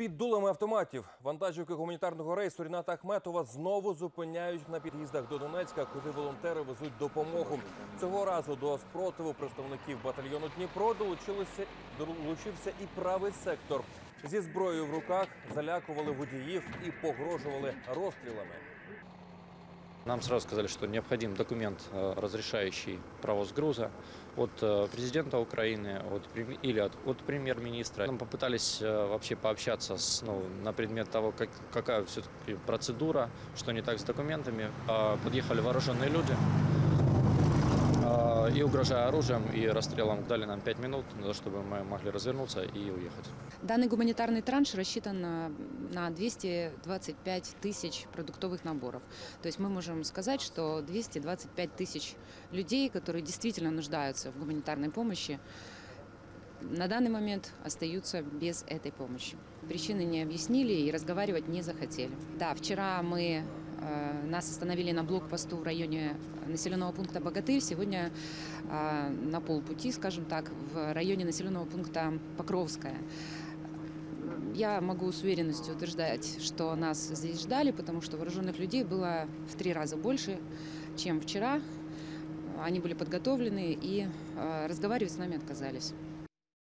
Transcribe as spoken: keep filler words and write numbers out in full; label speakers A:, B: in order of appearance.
A: Під дулами автоматів вантажівки гуманітарного рейсу Ріната Ахметова знову зупиняють на під'їздах до Донецька, куди волонтери везуть допомогу. Цього разу до спротиву представників батальйону Дніпро долучилися, долучився і правий сектор. Зі зброєю в руках залякували водіїв і погрожували розстрілами.
B: Нам сразу сказали, что необходим документ, разрешающий провоз груза от президента Украины от, или от, от премьер-министра. Мы попытались вообще пообщаться с, ну, на предмет того, как, какая все-таки процедура, что не так с документами. Подъехали вооруженные люди и, угрожая оружием и расстрелом, дали нам пять минут, чтобы мы могли развернуться и уехать.
C: Данный гуманитарный транш рассчитан на двести двадцать пять тысяч продуктовых наборов. То есть мы можем сказать, что двести двадцать пять тысяч людей, которые действительно нуждаются в гуманитарной помощи, на данный момент остаются без этой помощи. Причины не объяснили и разговаривать не захотели. Да, вчера мы, э, нас остановили на блокпосту в районе населенного пункта Богатырь. Сегодня э, на полпути, скажем так, в районе населенного пункта Покровская. Я могу с уверенностью утверждать, что нас здесь ждали, потому что вооруженных людей было в три раза больше, чем вчера. Они были подготовлены и э, разговаривать с нами отказались.